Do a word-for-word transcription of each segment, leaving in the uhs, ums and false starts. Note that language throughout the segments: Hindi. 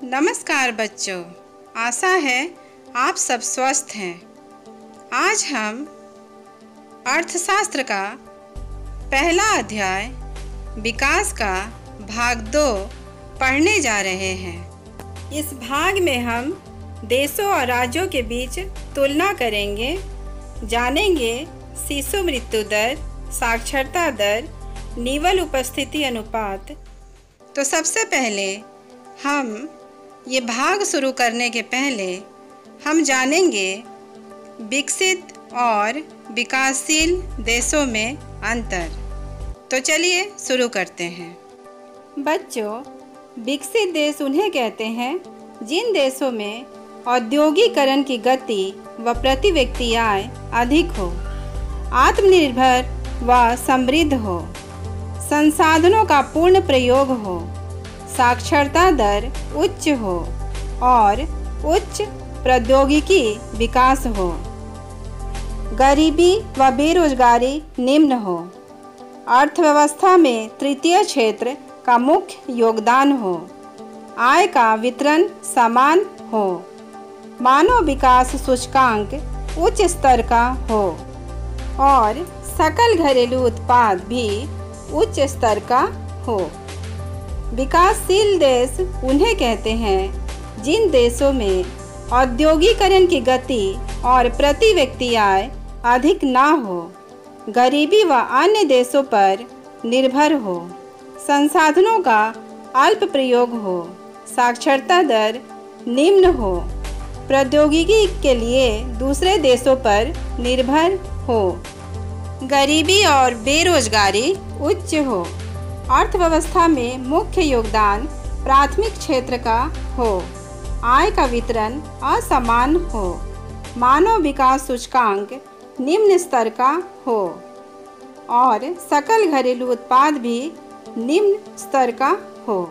नमस्कार बच्चों, आशा है आप सब स्वस्थ हैं। आज हम अर्थशास्त्र का पहला अध्याय विकास का भाग दो पढ़ने जा रहे हैं। इस भाग में हम देशों और राज्यों के बीच तुलना करेंगे, जानेंगे शिशु मृत्यु दर, साक्षरता दर, निवल उपस्थिति अनुपात। तो सबसे पहले हम ये भाग शुरू करने के पहले हम जानेंगे विकसित और विकासशील देशों में अंतर। तो चलिए शुरू करते हैं। बच्चों, विकसित देश उन्हें कहते हैं जिन देशों में औद्योगिकरण की गति व प्रति व्यक्ति आय अधिक हो, आत्मनिर्भर व समृद्ध हो, संसाधनों का पूर्ण प्रयोग हो, साक्षरता दर उच्च हो और उच्च प्रौद्योगिकी विकास हो, गरीबी व बेरोजगारी निम्न हो, अर्थव्यवस्था में तृतीय क्षेत्र का मुख्य योगदान हो, आय का वितरण समान हो, मानव विकास सूचकांक उच्च स्तर का हो और सकल घरेलू उत्पाद भी उच्च स्तर का हो। विकासशील देश उन्हें कहते हैं जिन देशों में औद्योगिकरण की गति और प्रति व्यक्ति आय अधिक ना हो, गरीबी व अन्य देशों पर निर्भर हो, संसाधनों का अल्प प्रयोग हो, साक्षरता दर निम्न हो, प्रौद्योगिकी के लिए दूसरे देशों पर निर्भर हो, गरीबी और बेरोजगारी उच्च हो, अर्थव्यवस्था में मुख्य योगदान प्राथमिक क्षेत्र का हो, आय का वितरण असमान हो, मानव विकास सूचकांक निम्न स्तर का हो और सकल घरेलू उत्पाद भी निम्न स्तर का हो।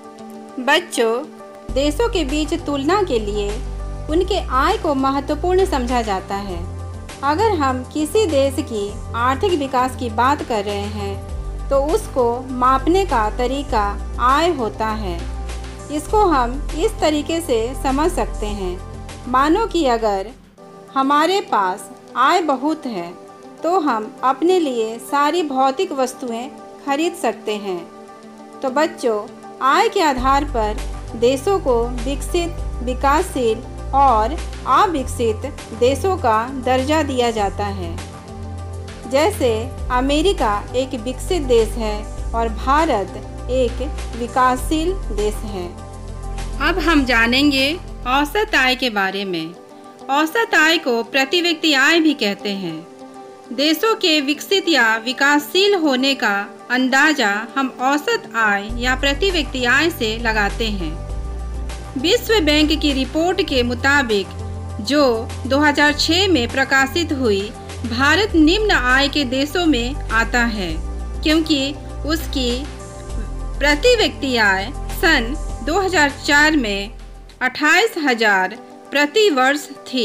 बच्चों, देशों के बीच तुलना के लिए उनके आय को महत्वपूर्ण समझा जाता है। अगर हम किसी देश की आर्थिक विकास की बात कर रहे हैं तो उसको मापने का तरीका आय होता है। इसको हम इस तरीके से समझ सकते हैं, मानो कि अगर हमारे पास आय बहुत है तो हम अपने लिए सारी भौतिक वस्तुएं खरीद सकते हैं। तो बच्चों, आय के आधार पर देशों को विकसित, विकासशील और अविकसित देशों का दर्जा दिया जाता है। जैसे अमेरिका एक विकसित देश है और भारत एक विकासशील देश है। अब हम जानेंगे औसत आय के बारे में। औसत आय को प्रति व्यक्ति आय भी कहते हैं। देशों के विकसित या विकासशील होने का अंदाजा हम औसत आय या प्रति व्यक्ति आय से लगाते हैं। विश्व बैंक की रिपोर्ट के मुताबिक, जो दो हज़ार छह में प्रकाशित हुई, भारत निम्न आय के देशों में आता है क्योंकि उसकी प्रति व्यक्ति आय सन दो हज़ार चार में अट्ठाईस हजार प्रति वर्ष थी।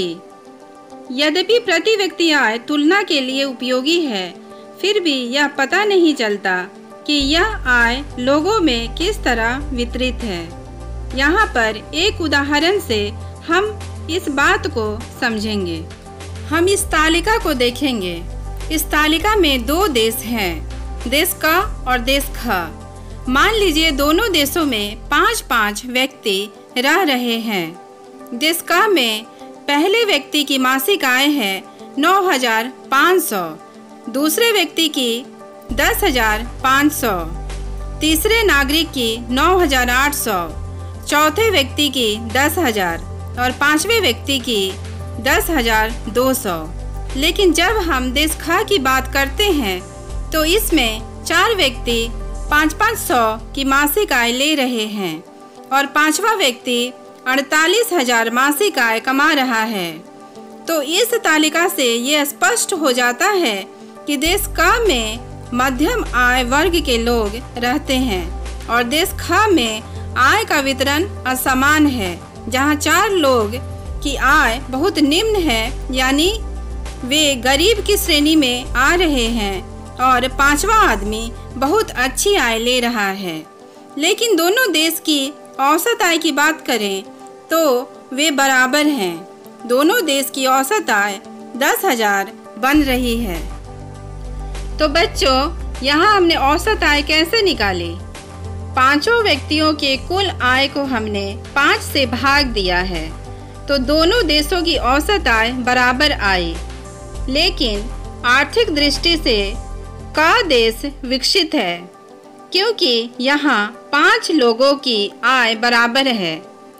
यद्यपि प्रति व्यक्ति आय तुलना के लिए उपयोगी है, फिर भी यह पता नहीं चलता कि यह आय लोगों में किस तरह वितरित है। यहाँ पर एक उदाहरण से हम इस बात को समझेंगे। हम इस तालिका को देखेंगे। इस तालिका में दो देश हैं, देश क और देश ख। मान लीजिए दोनों देशों में पाँच पाँच व्यक्ति रह रहे हैं। देश क में पहले व्यक्ति की मासिक आय है नौ हजार पाँच सौ, दूसरे व्यक्ति की दस हजार पाँच सौ, तीसरे नागरिक की नौ हजार आठ सौ, चौथे व्यक्ति की दस हजार और पाँचवें व्यक्ति की दस हजार दो सौ। लेकिन जब हम देश ख की बात करते हैं तो इसमें चार व्यक्ति पाँच पाँच सौ की मासिक आय ले रहे हैं और पांचवा व्यक्ति अड़तालीस हजार मासिक आय कमा रहा है। तो इस तालिका से ये स्पष्ट हो जाता है कि देश क में मध्यम आय वर्ग के लोग रहते हैं और देश ख में आय का वितरण असमान है, जहाँ चार लोग की आय बहुत निम्न है, यानी वे गरीब की श्रेणी में आ रहे हैं और पांचवा आदमी बहुत अच्छी आय ले रहा है। लेकिन दोनों देश की औसत आय की बात करें तो वे बराबर हैं। दोनों देश की औसत आय दस हजार बन रही है। तो बच्चों, यहाँ हमने औसत आय कैसे निकाली? पांचों व्यक्तियों के कुल आय को हमने पाँच से भाग दिया है, तो दोनों देशों की औसत आय बराबर आई। लेकिन आर्थिक दृष्टि से का देश विकसित है, क्योंकि यहाँ पांच लोगों की आय बराबर है।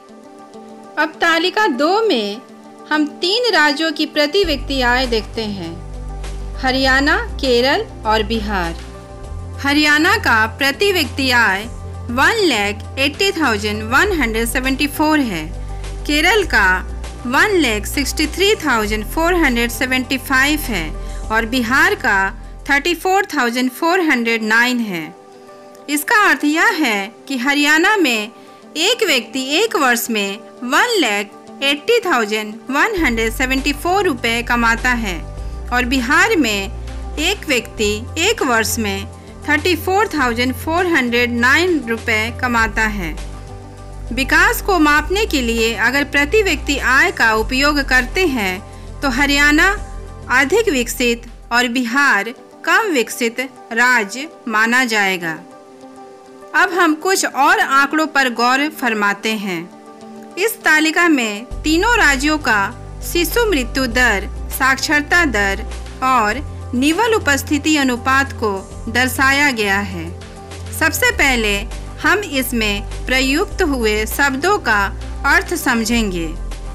अब तालिका दो में हम तीन राज्यों की प्रति व्यक्ति आय देखते हैं, हरियाणा, केरल और बिहार। हरियाणा का प्रति व्यक्ति आय one lakh eighty thousand one hundred seventy four है। केरल का one lakh sixty three thousand four hundred seventy five है और बिहार का thirty four thousand four hundred nine है। इसका अर्थ यह है कि हरियाणा में एक व्यक्ति एक वर्ष में one lakh eighty thousand one hundred seventy four रुपये कमाता है और बिहार में एक व्यक्ति एक वर्ष में thirty four thousand four hundred nine रुपये कमाता है। विकास को मापने के लिए अगर प्रति व्यक्ति आय का उपयोग करते हैं तो हरियाणा अधिक विकसित और बिहार कम विकसित राज्य माना जाएगा। अब हम कुछ और आंकड़ों पर गौर फरमाते हैं। इस तालिका में तीनों राज्यों का शिशु मृत्यु दर, साक्षरता दर और निवल उपस्थिति अनुपात को दर्शाया गया है। सबसे पहले हम इसमें प्रयुक्त हुए शब्दों का अर्थ समझेंगे।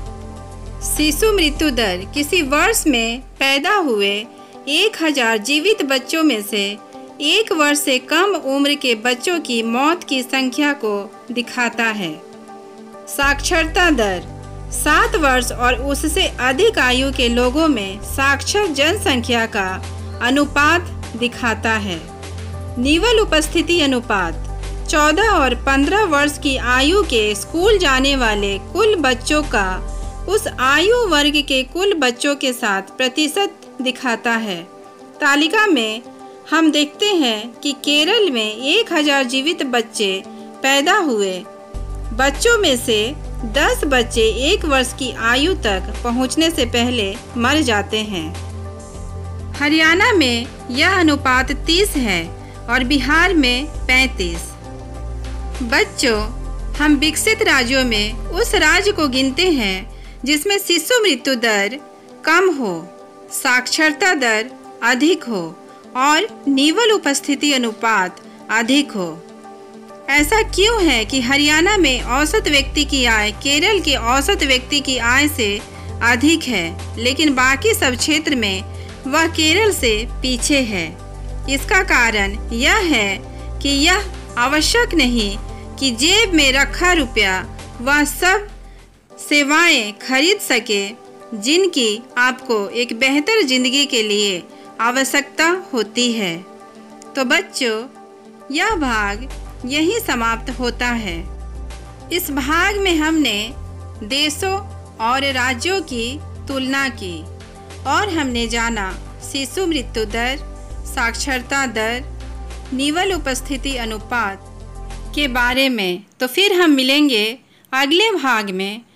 शिशु मृत्यु दर किसी वर्ष में पैदा हुए एक हजार जीवित बच्चों में से एक वर्ष से कम उम्र के बच्चों की मौत की संख्या को दिखाता है। साक्षरता दर सात वर्ष और उससे अधिक आयु के लोगों में साक्षर जनसंख्या का अनुपात दिखाता है। निवल उपस्थिति अनुपात चौदह और पंद्रह वर्ष की आयु के स्कूल जाने वाले कुल बच्चों का उस आयु वर्ग के कुल बच्चों के साथ प्रतिशत दिखाता है। तालिका में हम देखते हैं कि केरल में एक हजार जीवित बच्चे पैदा हुए। बच्चों में से दस बच्चे एक वर्ष की आयु तक पहुंचने से पहले मर जाते हैं। हरियाणा में यह अनुपात तीस है और बिहार में पैंतीस। बच्चों, हम विकसित राज्यों में उस राज्य को गिनते हैं जिसमें शिशु मृत्यु दर कम हो, साक्षरता दर अधिक हो और निवल उपस्थिति अनुपात अधिक हो। ऐसा क्यों है कि हरियाणा में औसत व्यक्ति की आय केरल के औसत व्यक्ति की आय से अधिक है, लेकिन बाकी सब क्षेत्र में वह केरल से पीछे है? इसका कारण यह है कि यह आवश्यक नहीं कि जेब में रखा रुपया वह सब सेवाएं खरीद सके जिनकी आपको एक बेहतर जिंदगी के लिए आवश्यकता होती है। तो बच्चों, यह भाग यही समाप्त होता है। इस भाग में हमने देशों और राज्यों की तुलना की और हमने जाना शिशु मृत्यु दर, साक्षरता दर, निवल उपस्थिति अनुपात के बारे में। तो फिर हम मिलेंगे अगले भाग में